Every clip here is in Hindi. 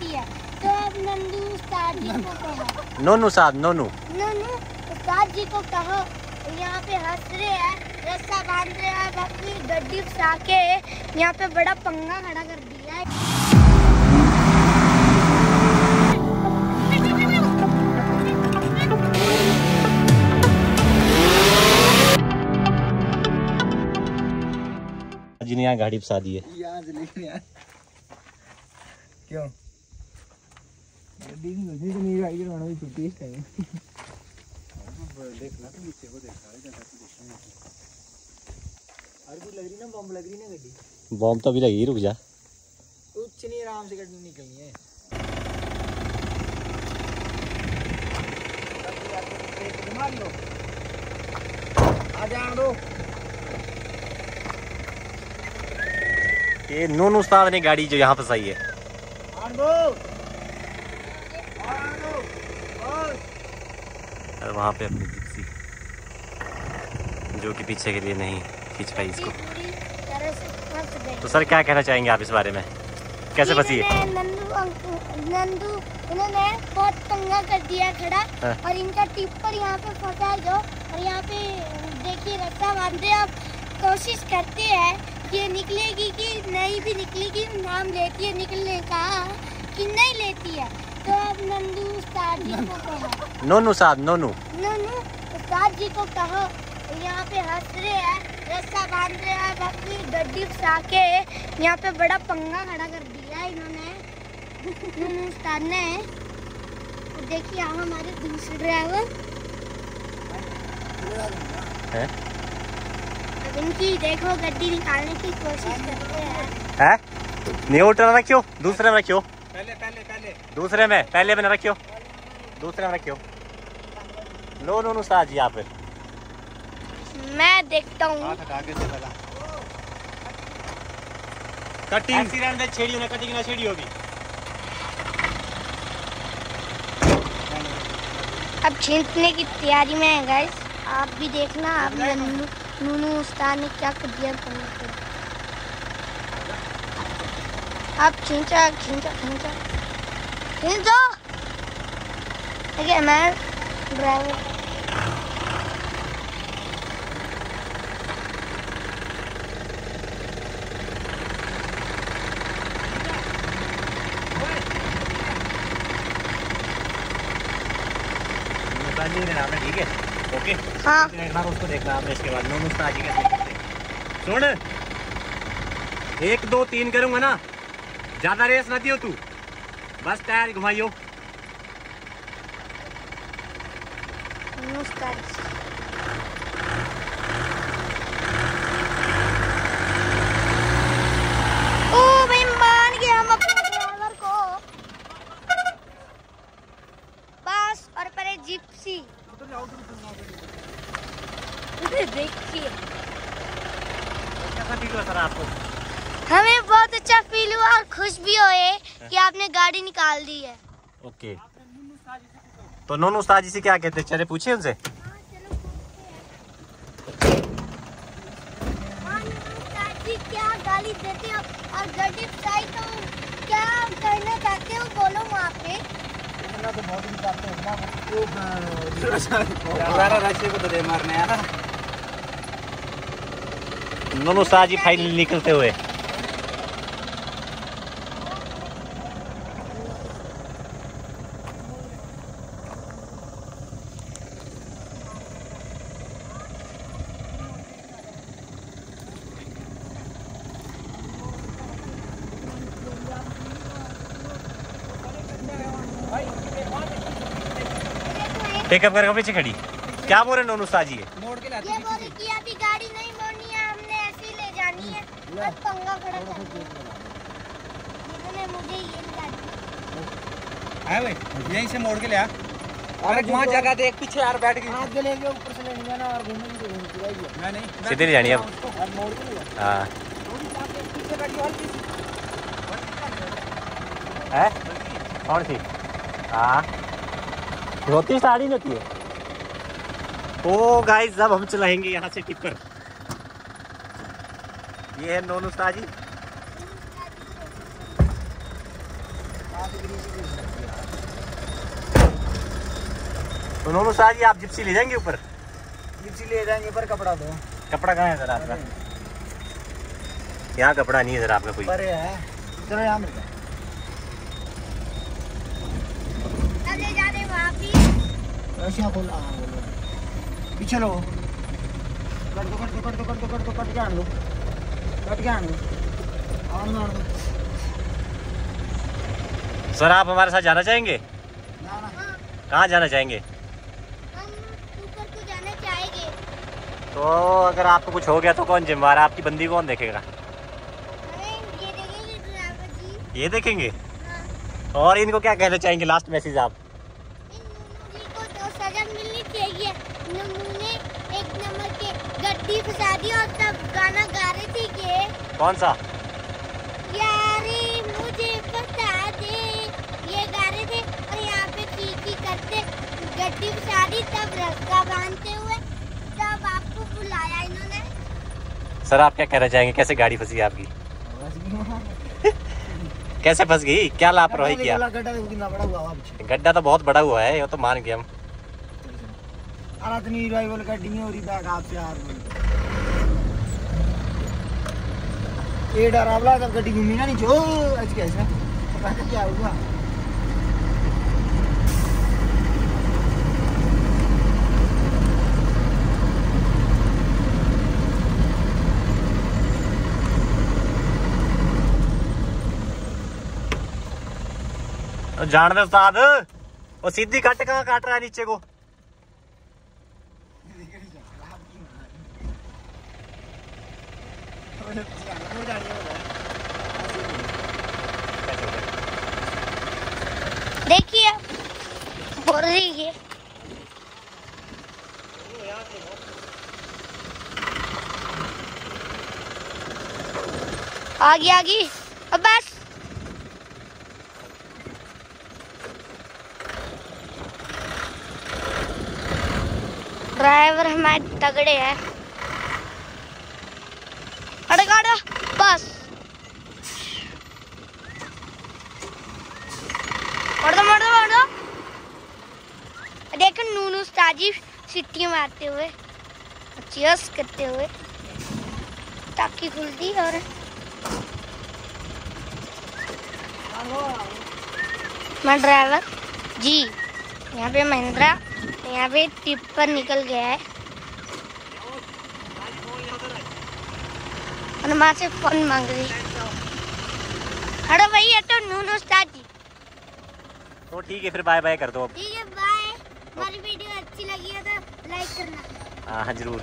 लेती है। तो अब नंदू उस्ताद जी को कहो, नोनू साहब, नोनू उस्ताद जी को कहो, यहाँ पे हंस रहे हैं, रस्सा बांध रहे हैं, अब अपनी गड्डी फंसा के यहाँ पे बड़ा पंगा खड़ा कर दिया है। जी ने यहाँ गाड़ी फंसा दी है। क्यों? नहीं आई है छुट्टी इस टाइम। देखना तो नीचे को देखा है जैसा कि देखना है। लग रही ना बॉम्ब लग रही ना गड्डी। बॉम्ब तो अभी लगी, रुक जा। कुछ नहीं, आराम से गड्डी निकलनी है। मार लो, आ जाने दो। ये नोनू उस्ताद ने गाड़ी जो यहाँ फंसाई है। और वहाँ पे अपनी जिप्सी जो कि पीछे के लिए नहीं खींच पाई इसको। तो सर क्या कहना चाहेंगे आप इस बारे में, कैसे फंसी है? नंदू इन्होंने बहुत पंगा कर दिया खड़ा। हाँ। और इनका टिप्पर यहाँ पे फंसा जो, और यहाँ पे देखिए रास्ता बांधे। अब कोशिश करते हैं कि निकलेगी कि नहीं भी निकलेगी, नाम लेती है निकलने का कि नहीं लेती है। तो अब नंदू उस्ताद जी को कहो, नोनू साहब, नोनू उस्ताद जी को कहो, यहाँ पे हंस रहे हैं, रस्सा बांध रहे हैं, अब अपनी गड्डी फंसा के यहाँ पे बड़ा पंगा खड़ा कर दिया है इन्होंने, नूनू उस्ताद ने। देखिए आप हमारे दूसरे ड्राइवर है, अब इनकी देखो गड्डी निकालने की कोशिश करते हैं। न्यूट्रल रखियो, दूसरे में रखियो, पहले दूसरे में, पहले में रखियो, दूसरे में रखियो। लो नोनू उस्ताद जी, आप मैं देखता हूँ। कटिंग एक्सीडेंट में छेड़ी ना, कटिंग ना छेड़ी होगी। अब छींटने की तैयारी में है गाइस, आप भी देखना। आप नूनू उस्ताद ने क्या कर दिया तुमने। आप खींचा देखिए मैं ड्राइवर। ठीक है, ओके। हाँ, देखना उसको, देखना आपने। इसके बाद नोनू उस्ताद जी कैसे सुन, 1 2 3 करूंगा ना, ज्यादा रेस ना दियो तू, बस टायर घुमाइयो। ओ भाई मान गए हम अपने ड्राइवर को। बस और परे जिप्सी देखिए। कैसा फील हुआ सर आपको? हमें बहुत अच्छा फील हुआ और खुश भी हुए कि आपने गाड़ी निकाल दी है। ओके, तो नोनू उस्ताद जी से क्या कहते हैं, चले पूछे उनसे। क्या गाली देते हो और गड्डी फंसाई, तो क्या करना चाहते हो बोलो वहाँ पे। को दे मारने यार। नोनू उस्ताद जी फाइनली निकलते हुए। पिकअप करके पीछे खड़ी, क्या बोल रहे नोनू उस्ताद जी? मोड़ के लाती ये बोले कि अभी गाड़ी नहीं मोड़नी है, हमने ऐसे ही ले जानी है। बस पंगा खड़ा कर दिया इन्होंने मुझे। ये है भाई, यहीं से मोड़ के ले आ। अरे वहाँ जगह देख पीछे यार, बैठ गई। आगे लेके ऊपर से ले जाना और घूमने की जरूरत नहीं। नहीं सीधे नहीं जानी अब। मोड़ के ले। हाँ पीछे बैठी हल्की सी है, कौन सी? हाँ, रोती साड़ी होती है। ओ गाइस, अब हम चलाएंगे यहाँ से टिप्पर। ये है नोनू उस्ताद जी। तो नूनू शाह जी आप जिप्सी ले जाएंगे ऊपर? जिप्सी ले जाएंगे पर कपड़ा दो। कपड़ा कहाँ है सर आपका? यहाँ कपड़ा नहीं है सर आपका कोई। पर है चलो यहाँ मिलता है। ले जा रहे वहाँ भी। रशिया खोल पीछे लो। कट दो कट के आन लो। सर आप हमारे साथ जाना चाहेंगे? ना कहाँ जाना चाहेंगे? हम ऊपर को जाना चाहेंगे। तो अगर आपको कुछ हो गया तो कौन जिम्मेदार है? आपकी बंदी कौन देखेगा? अरे ये देखेंगे ड्राइवर जी। ये देखेंगे। हाँ। और इनको क्या कहना चाहेंगे लास्ट मैसेज आप? इन नूनू जी को तो सजा मिलनी चाहिए। नूनू ने एक नंबर के गड्डी फंसा दी और तब गाना गा रहे थे कि कौन सा? यारे मुझे बता दे, ये गा रहे थे और यहाँ पे की करते गड्डी फंसा दी, तब रास्ता बांधते हुए तब आपको बुलाया इन्होंने। सर आप क्या कहना चाहेंगे? कैसे गाड़ी फंसी आपकी? कैसे फंस गई? क्या लापरवाही किया? गड्ढा तो बहुत बड़ा हुआ है, ये तो मान गया हम। ये डरावला जब गड्डी घूमी ना नीचे आज कैसे पता नहीं क्या हुआ। जान दे उस्ताद, वो सीधी कट कहाँ काट रहा है नीचे को? देखिए बोल रही है आगे अब बस। ड्राइवर हमारे तगड़े हैं। अड़गाड़ा बस मर दो। देखो नूनू ताजी सीटियां मारते हुए, चीयर्स करते हुए, टाकी खुलती और मैं ड्राइवर जी। यहाँ पे महिंद्रा, यहाँ पे टिप्पर निकल गया है और माँ से फोन मांग रही। अरे भाई ये तो नूनू उस्ताद जी। तो ठीक है फिर बाय बाय कर दो अब। ठीक है बाय। हमारी वीडियो अच्छी लगी है तो लाइक करना। हाँ जरूर।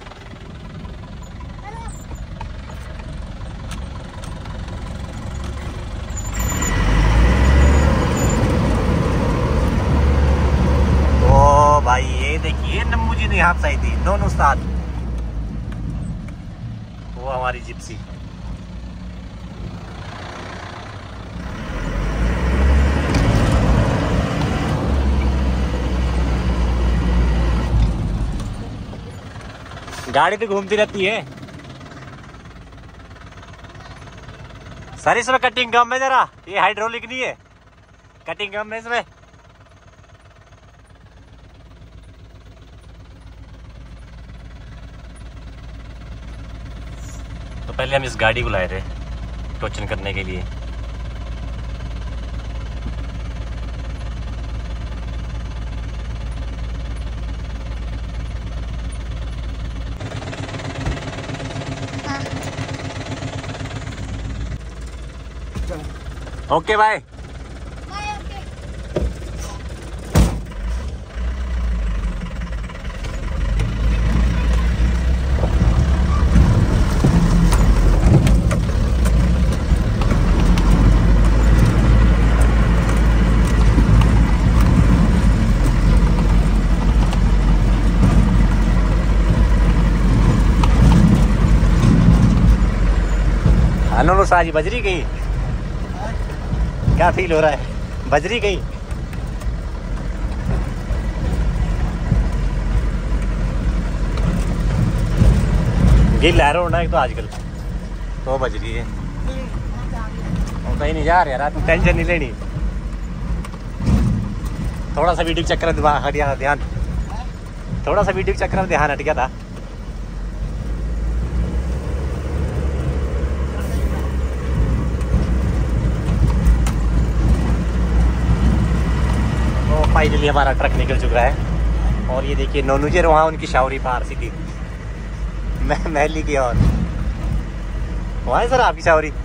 ओ भाई ये देखिए नम्मू जी ने हाथ सही थी दोनों साथ। वो हमारी जिप्सी। गाड़ी तो घूमती रहती है सर। इसमें कटिंग कम है जरा, ये हाइड्रोलिक नहीं है, कटिंग कम है इसमें। तो पहले हम इस गाड़ी को लाए थे टोचन करने के लिए। Okay bye. अनु साजी बजरी गई, क्या फील हो रहा है? बजरी गई। गिल लहरों होना एक तो आजकल तो बजरी है। और कहीं नहीं जा रहे यार, तू टेंशन नहीं लेनी। थोड़ा सा वीडियो के चक्कर में हट गया ध्यान, थोड़ा सा वीडियो के चक्कर में ध्यान हट गया था। तो फाइनली हमारा ट्रक निकल चुका है और ये देखिए नोनूजर वहाँ उनकी शावरी पार सीधी महली की और वहाँ है सर आपकी शावरी।